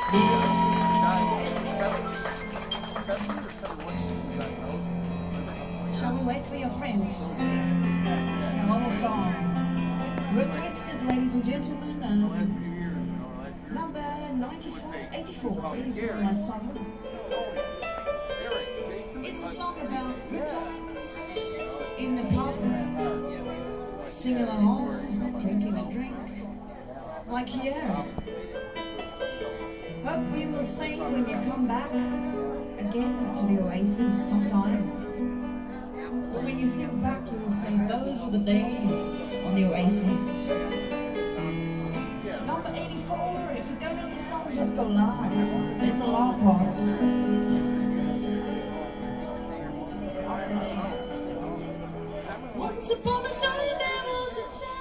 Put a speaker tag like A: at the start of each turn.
A: Shall we wait for your friend? One more song. Requested, ladies and gentlemen, number 84, my song. It's a song about good times in the pub, singing along, drinking a drink, like here. Hope we will sing when you come back again to the Oasis sometime. But when you think back, you will say those were the days on the Oasis. Number 84, if you don't know this song, just go live. There's a lot part. After this one. Once upon a time there was a time